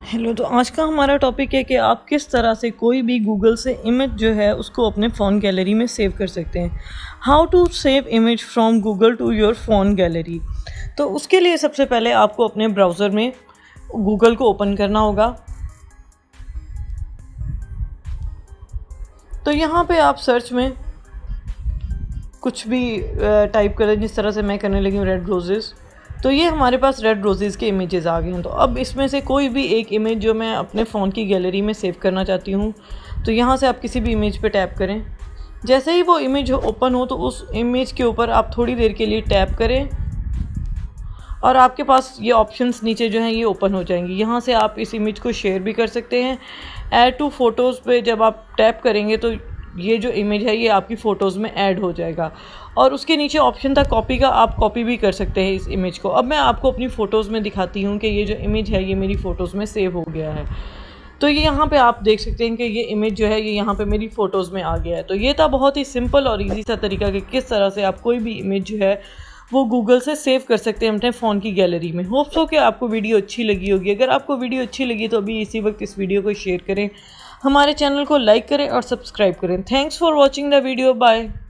Hello, तो आज का हमारा टॉपिक है कि आप किस तरह से कोई भी गूगल से इमेज जो है उसको अपने फ़ोन गैलरी में सेव कर सकते हैं। How to save image from Google to your phone gallery. तो उसके लिए सबसे पहले आपको अपने ब्राउज़र में गूगल को ओपन करना होगा। तो यहाँ पे आप सर्च में कुछ भी टाइप करें, जिस तरह से मैं करने लगी हूँ रेड रोजेज़। तो ये हमारे पास रेड रोजेज़ के इमेजेस आ गए हैं। तो अब इसमें से कोई भी एक इमेज जो मैं अपने फ़ोन की गैलरी में सेव करना चाहती हूँ, तो यहाँ से आप किसी भी इमेज पे टैप करें। जैसे ही वो इमेज ओपन हो तो उस इमेज के ऊपर आप थोड़ी देर के लिए टैप करें और आपके पास ये ऑप्शंस नीचे जो हैं ये ओपन हो जाएंगी। यहाँ से आप इस इमेज को शेयर भी कर सकते हैं। ऐड टू फ़ोटोज़ पे जब आप टैप करेंगे तो ये जो इमेज है ये आपकी फ़ोटोज़ में ऐड हो जाएगा। और उसके नीचे ऑप्शन था कॉपी का, आप कॉपी भी कर सकते हैं इस इमेज को। अब मैं आपको अपनी फ़ोटोज़ में दिखाती हूँ कि ये जो इमेज है ये मेरी फ़ोटोज़ में सेव हो गया है। तो ये यहाँ पे आप देख सकते हैं कि ये इमेज जो है ये यहाँ पे मेरी फ़ोटोज़ में आ गया है। तो ये था बहुत ही सिंपल और ईजी सा तरीका कि किस तरह से आप कोई भी इमेज जो है वो गूगल से सेव कर सकते हैं अपने फ़ोन की गैलरी में। होप सो कि आपको वीडियो अच्छी लगी होगी। अगर आपको वीडियो अच्छी लगी तो अभी इसी वक्त इस वीडियो को शेयर करें, हमारे चैनल को लाइक करें और सब्सक्राइब करें। Thanks for watching the video. Bye.